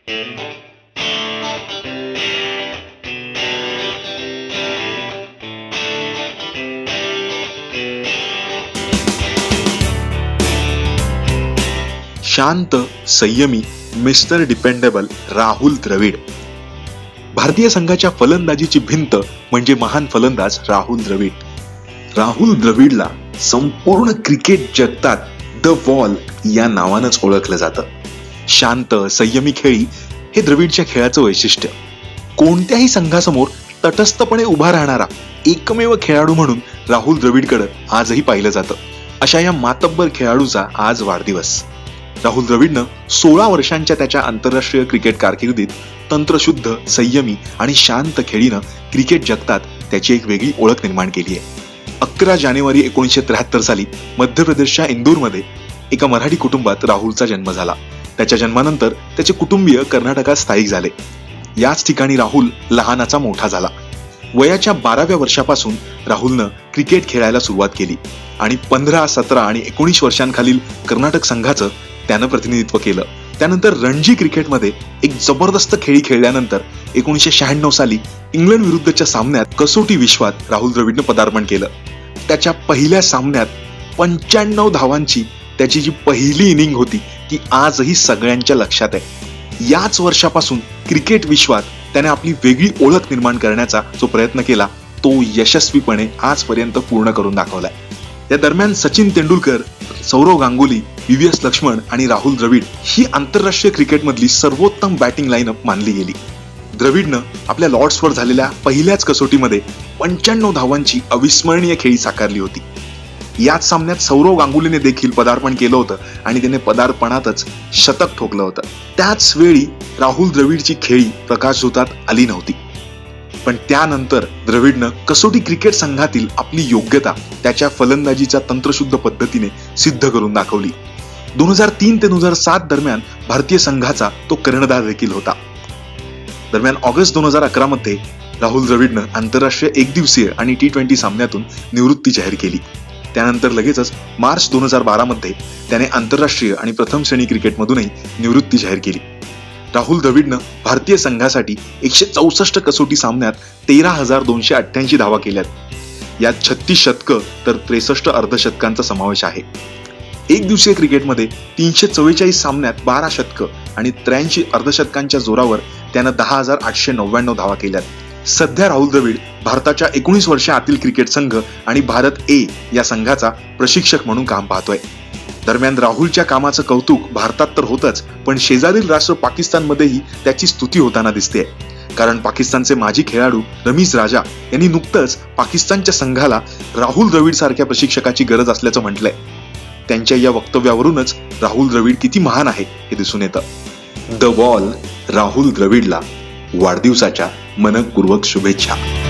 शांत, संयमी, mister dependable Rahul Dravid. भारतीय संघाच्या फलंदाजीची भिंत म्हणजे महान फलंदाज राहुल द्रविड. राहुल द्रविडला संपूर्ण क्रिकेट जगतात द वॉल या नावानंच ओळखलं जातं. शांत, संयमी खेळी हे द्रविडच्या खेळाचं वैशिष्ट्य. कोणत्याही संघासमोर तटस्थपणे उभा राहणारा एकमेव खेळाडू म्हणून राहुल द्रविडकडे आजही पाहिलं जातं. अशा या मातब्बर खेळाडूचा आज वाढदिवस. राहुल द्रविडनं 16 वर्षांच्या त्याच्या आंतरराष्ट्रीय क्रिकेट कारकिर्दीत तंत्रशुद्ध, संयमी आणि शांत खेळीनं क्रिकेट जगतात त्याची एक वेगळी ओळख निर्माण केली आहे. 11 जानेवारी 1973 साली मध्य प्रदेशच्या इंदूरमध्ये एका मराठी कुटुंबात राहुलचा जन्म झाला. त्याच्या जन्मानंतर त्याचे कुटुंबीय कर्नाटकात स्थायिक झाले. याच ठिकाणी राहुल लहानाचा मोठा झाला. वयाच्या 12व्या वर्षापासून राहुलनं क्रिकेट खेळायला सुरुवात केली आणि 15, 17 आणि 19 वर्षांखालील कर्नाटक संघाचं त्यानं प्रतिनिधित्व केलं. त्यानंतर रणजी क्रिकेटमध्ये एक जबरदस्त खेळी खेळल्यानंतर 1996 साली इंग्लंड विरुद्धच्या सामन्यात कसोटी विश्वात राहुल द्रविडनं पदार्पण केलं. त्याच्या पहिल्या सामन्यात 95 धावांची त्याची जी पहिली इनिंग होती ती आजही सगळ्यांच्या लक्षात आहे. याच वर्षापासून क्रिकेट विश्वात त्याने आपली वेगळी ओळख निर्माण करण्याचा जो प्रयत्न केला तो यशस्वीपणे आजपर्यंत पूर्ण करून दाखवलाय. त्या दरम्यान सचिन तेंडुलकर, सौरव गांगुली, VVS लक्ष्मण आणि राहुल द्रविड ही आंतरराष्ट्रीय क्रिकेटमधली सर्वोत्तम बॅटिंग लाईनअप मानली गेली. द्रविडनं आपल्या लॉर्ड्सवर झालेल्या पहिल्याच कसोटीमध्ये 95 धावांची अविस्मरणीय खेळी साकारली होती. याच सामन्यात सौरव गांगुलीने देखील पदार्पण केलं होतं आणि त्याने पदार्पणातच शतक ठोकलं होतं. त्याच वेळी राहुल द्रविडची खेळी प्रकाशझोतात आली नव्हती. पण त्यानंतर द्रविडनं कसोटी क्रिकेट संघातील आपली योग्यता त्याच्या फलंदाजीच्या तंत्रशुद्ध पद्धतीने सिद्ध करून दाखवली. 2003 ते 2007 दरम्यान भारतीय संघाचा तो कर्णधार देखील होता. दरम्यान ऑगस्ट 2011 मध्ये राहुल द्रविडनं आंतरराष्ट्रीय एकदिवसीय आणि T20 सामन्यातून निवृत्ती जाहीर केली. त्यानंतर लगेचच मार्च 2012 मध्ये त्याने आंतरराष्ट्रीय आणि प्रथम श्रेणी क्रिकेटमधूनही निवृत्ती जाहीर केली. राहुल द्रविडनं भारतीय संघासाठी 164 कसोटी सामन्यात 13,288 धावा केल्यात. यात 36 शतकं तर 63 अर्धशतकांचा समावेश आहे. एक दिवसीय क्रिकेटमध्ये 344 सामन्यात 12 शतकं आणि 83 अर्धशतकांच्या जोरावर त्यानं 10,899 धावा केल्यात. सध्या राहुल द्रविड भारताच्या 19 वर्षा आतील क्रिकेट संघ आणि भारत ए या संघाचा प्रशिक्षक म्हणून काम पाहतोय. दरम्यान राहुलच्या कामाचं कौतुक भारतात तर होतच, पण शेजारील राष्ट्र पाकिस्तानमध्येही त्याची स्तुती होताना दिसते. कारण पाकिस्तानचे माजी खेळाडू रमीज राजा यांनी नुकतंच पाकिस्तानच्या संघाला राहुल द्रविड सारख्या प्रशिक्षकाची गरज असल्याचं म्हटलंय. त्यांच्या या वक्तव्यावरूनच राहुल द्रविड किती महान आहे हे दिसून येतं. द वॉल राहुल द्रविडला वाढदिवसाच्या मनपूर्वक शुभेच्छा.